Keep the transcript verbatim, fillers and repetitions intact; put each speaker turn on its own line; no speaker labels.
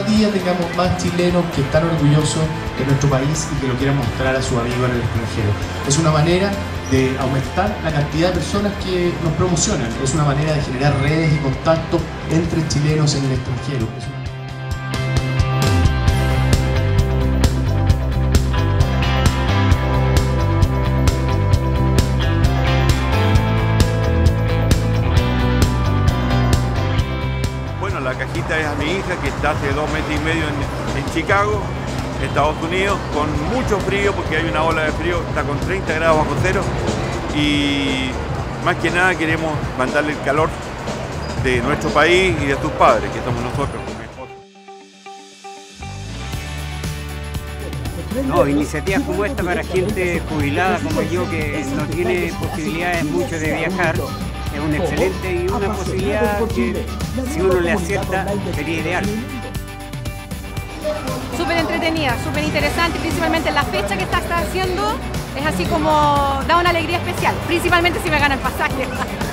día tengamos más chilenos que están orgullosos de nuestro país y que lo quieran mostrar a sus amigos en el extranjero. Es una manera de aumentar la cantidad de personas que nos promocionan, es una manera de generar redes y contactos entre chilenos en el extranjero. Es una...
Bueno, la cajita es a mi hija que está hace dos meses y medio en, en Chicago, Estados Unidos, con mucho frío porque hay una ola de frío, está con treinta grados bajo cero y más que nada queremos mandarle el calor de nuestro país y de sus padres, que somos nosotros con mi esposa.
No, iniciativas como esta para gente jubilada como yo que no tiene posibilidades mucho de viajar, es un excelente y una posibilidad que si uno le acierta sería ideal.
Súper entretenida, súper interesante, principalmente la fecha que estás haciendo es así como da una alegría especial, principalmente si me gana el pasaje.